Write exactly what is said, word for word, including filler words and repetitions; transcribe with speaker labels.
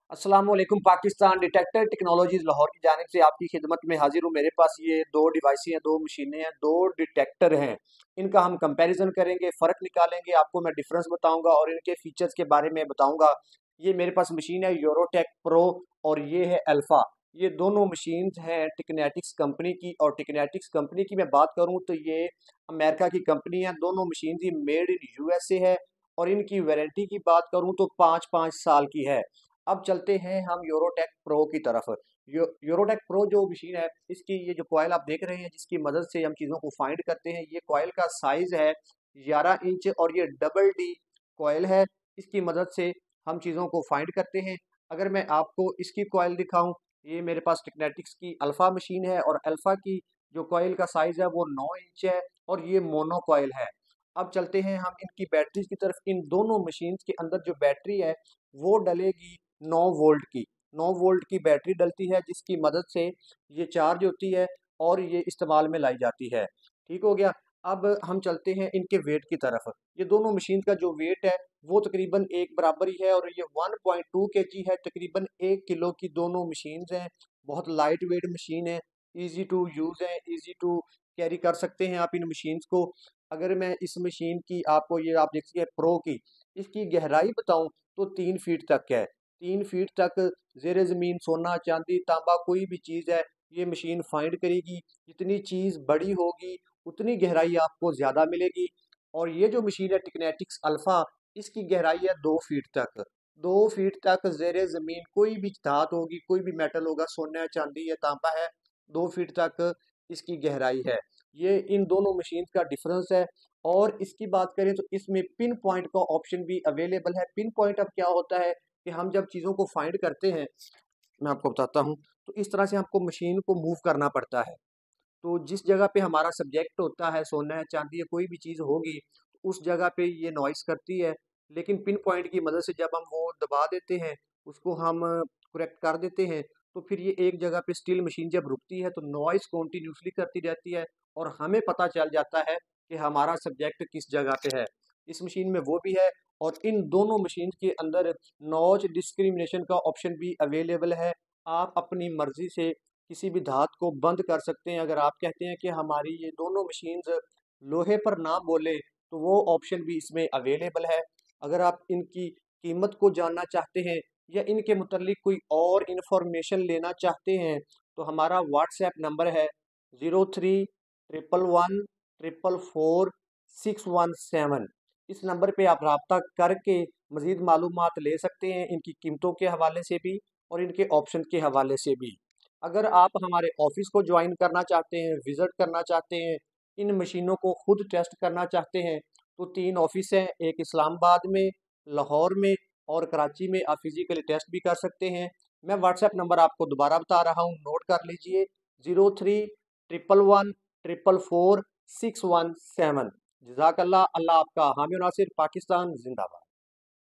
Speaker 1: अस्सलामुअलैकुम। Pakistan detector technologies Lahore की जानिब से आपकी खिदमत में हाजिर हूँ। मेरे पास ये दो डिवाइस हैं, दो मशीनें हैं, दो डिटेक्टर हैं। इनका हम कंपैरिजन करेंगे, फ़र्क निकालेंगे, आपको मैं डिफरेंस बताऊंगा और इनके फीचर्स के बारे में बताऊंगा। ये मेरे पास मशीन है यूरोटेक प्रो और ये है अल्फ़ा। ये दोनों मशीन्स हैं टेक्नेटिक्स कंपनी की, और टेक्नेटिक्स कंपनी की मैं बात करूँ तो ये अमेरिका की कंपनी है। दोनों मशीन ही मेड इन यूएसए है और इनकी वारंटी की बात करूँ तो पाँच पाँच साल की है। अब चलते हैं हम यूरोटेक प्रो की तरफ। यो, यूरोटेक प्रो जो मशीन है, इसकी ये जो कॉइल आप देख रहे हैं जिसकी मदद से हम चीज़ों को फाइंड करते हैं, ये कॉइल का साइज है ग्यारह इंच और ये डबल डी कॉइल है। इसकी मदद से हम चीज़ों को फाइंड करते हैं। अगर मैं आपको इसकी कॉइल दिखाऊं, ये मेरे पास टेक्नेटिक्स की अल्फ़ा मशीन है और अल्फ़ा की जो कॉइल का साइज है वो नौ इंच है और ये मोनो कॉइल है। अब चलते हैं हम इनकी बैटरीज की तरफ। इन दोनों मशीन के अंदर जो बैटरी है वो डलेगी नौ वोल्ट की। नौ वोल्ट की बैटरी डलती है जिसकी मदद से ये चार्ज होती है और ये इस्तेमाल में लाई जाती है। ठीक हो गया। अब हम चलते हैं इनके वेट की तरफ। ये दोनों मशीन का जो वेट है वो तकरीबन एक बराबर ही है और ये वन पॉइंट टू के जी है। तकरीबन एक किलो की दोनों मशीन हैं। बहुत लाइट वेट मशीन है, इजी टू यूज़ है, इजी टू कैरी कर सकते हैं आप इन मशीन्स को। अगर मैं इस मशीन की आपको, ये आप देख सकते हैं प्रो की, इसकी गहराई बताऊं तो तीन फीट तक है। तीन फीट तक ज़ेरे ज़मीन सोना चांदी तांबा कोई भी चीज़ है ये मशीन फाइंड करेगी। जितनी चीज़ बड़ी होगी उतनी गहराई आपको ज़्यादा मिलेगी। और ये जो मशीन है टेक्नेटिक्स अल्फ़ा, इसकी गहराई है दो फीट तक। दो फीट तक ज़ेरे ज़मीन कोई भी धात होगी, कोई भी मेटल होगा, सोना चांदी या तांबा है, दो फीट तक इसकी गहराई है। ये इन दोनों मशीन का डिफरेंस है। और इसकी बात करें तो इसमें पिन पॉइंट का ऑप्शन भी अवेलेबल है। पिन पॉइंट अब क्या होता है कि हम जब चीज़ों को फाइंड करते हैं, मैं आपको बताता हूँ, तो इस तरह से आपको मशीन को मूव करना पड़ता है। तो जिस जगह पे हमारा सब्जेक्ट होता है, सोना है चांदी है कोई भी चीज़ होगी, तो उस जगह पे ये नॉइस करती है। लेकिन पिन पॉइंट की मदद से जब हम वो दबा देते हैं, उसको हम करेक्ट कर देते हैं, तो फिर ये एक जगह पे स्टिल मशीन जब रुकती है तो नॉइस कॉन्टिन्यूसली करती रहती है और हमें पता चल जाता है कि हमारा सब्जेक्ट किस जगह पे है। इस मशीन में वो भी है। और इन दोनों मशीन के अंदर नॉच डिस्क्रिमिनेशन का ऑप्शन भी अवेलेबल है। आप अपनी मर्जी से किसी भी धात को बंद कर सकते हैं। अगर आप कहते हैं कि हमारी ये दोनों मशीन्स लोहे पर ना बोले तो वो ऑप्शन भी इसमें अवेलेबल है। अगर आप इनकी कीमत को जानना चाहते हैं या इनके मुतल्लिक कोई और इन्फॉर्मेशन लेना चाहते हैं तो हमारा व्हाट्सएप नंबर है zero three triple one triple four six one seven. इस नंबर पे आप रब्ता करके मज़ीद मालूमात ले सकते हैं, इनकी कीमतों के हवाले से भी और इनके ऑप्शन के हवाले से भी। अगर आप हमारे ऑफिस को ज्वाइन करना चाहते हैं, विज़िट करना चाहते हैं, इन मशीनों को खुद टेस्ट करना चाहते हैं, तो तीन ऑफिस हैं, एक इस्लामाबाद में, लाहौर में और कराची में। आप फिज़िकली टेस्ट भी कर सकते हैं। मैं व्हाट्सएप नंबर आपको दोबारा बता रहा हूँ, नोट कर लीजिए zero three triple one triple four six one seven. जज़ाकल्लाह। अल्लाह आपका हामी नासिर। पाकिस्तान जिंदाबाद।